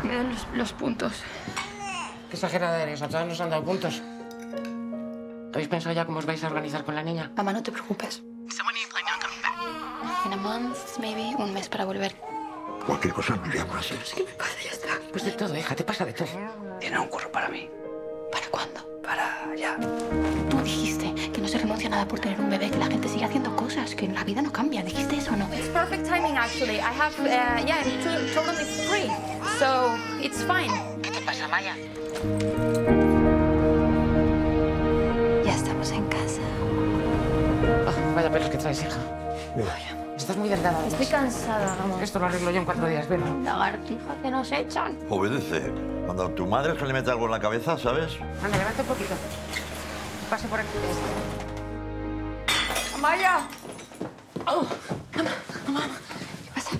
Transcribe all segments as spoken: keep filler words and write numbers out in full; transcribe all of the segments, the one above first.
me dan los, los puntos. Qué exagerada eres, a todas nos han dado puntos. ¿Habéis pensado ya cómo os vais a organizar con la niña? Mamá, no te preocupes. En a month, maybe, un mes para volver. Cualquier cosa me llamas. ¿Qué me pasa? Ya está. Pues de todo, hija, te pasa de todo. Tiene un curro para mí. ¿Para cuándo? Para ya. Tú dijiste que no se renuncia a nada por tener un bebé, que la gente sigue haciendo cosas, que la vida no cambia. ¿Dijiste eso o no? It's perfect timing, actually. I have, uh, yeah, I'm to- totally free. So, it's fine. ¿Qué te pasa, Maya? Ya estamos en casa. Oh, vaya pelos que traes, hija. Mira. Estás muy delgada. Estoy cansada, mamá. Esto lo arreglo yo en cuatro días, ven. Lagartija, que nos echan. Obedece. Cuando a tu madre se le mete algo en la cabeza, ¿sabes? Anda, levanta un poquito. Pase por aquí. ¡Amaya! Oh, mamá, mamá, ¿qué pasa?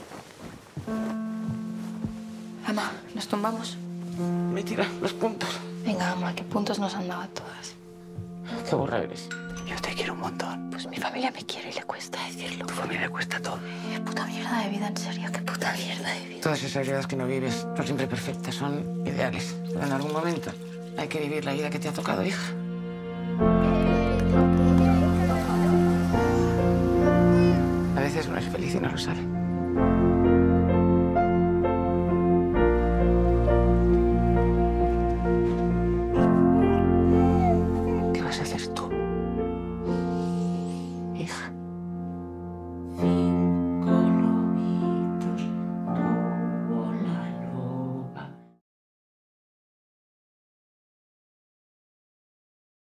Mamá, ¿nos tumbamos? Me tiran los puntos. Venga, mamá, ¿qué puntos nos han dado a todas? Qué burra eres. Yo te quiero un montón. Pues mi familia me quiere y le cuesta decirlo. Tu familia le cuesta todo. Qué puta mierda de vida, en serio, qué puta mierda de vida. Todas esas vidas que no vives son siempre perfectas, son ideales. Pero en algún momento hay que vivir la vida que te ha tocado, hija. A veces no es feliz y no lo sabe.